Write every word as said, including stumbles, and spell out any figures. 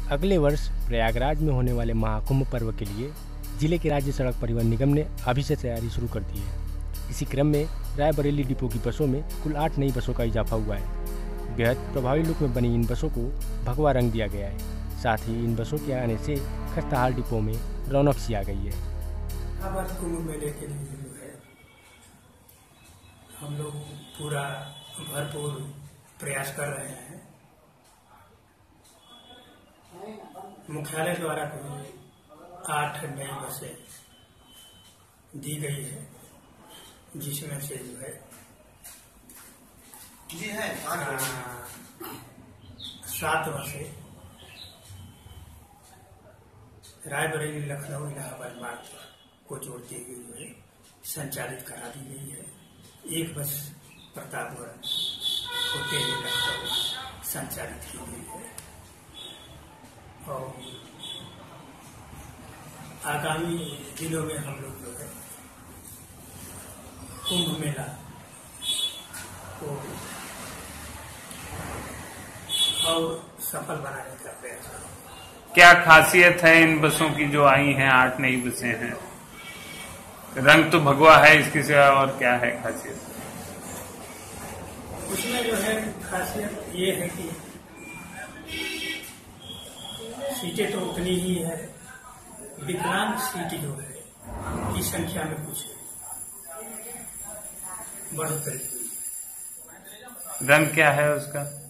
अगले वर्ष प्रयागराज में होने वाले महाकुंभ पर्व के लिए जिले के राज्य सड़क परिवहन निगम ने अभी से तैयारी शुरू कर दी है। इसी क्रम में रायबरेली डिपो की बसों में कुल आठ नई बसों का इजाफा हुआ है। बेहद प्रभावी लुक में बनी इन बसों को भगवा रंग दिया गया है। साथ ही इन बसों के आने से खस्ताहाल डिपो में रौनक सी आ गई है। कुंभ मेले के लिए जो है हम लोग पूरा भरपूर प्रयास कर रहे हैं। मुख्यालय द्वारा कोई आठ नई बसें दी गई है, जिसमें से जो है जी है सात बसें रायबरेली लखनऊ इलाहाबाद मार्ग को जोड़ती हुई जो है संचालित करा दी गई है। एक बस प्रतापगढ़ होते हुए लखनऊ संचालित की गई है और आगामी दिनों में हम लोग जो है कुंभ मेला को और सफल बनाने का प्रयास करेंगे। क्या खासियत है इन बसों की जो आई हैं? आठ नई बसें हैं, रंग तो भगवा है, इसके सिवा और क्या है खासियत? उसमें जो है खासियत ये है कि सीटें तो उतनी ही है, विकलांग सीट जो है की संख्या में कुछ बढ़ोतरी हुई। रंग क्या है उसका?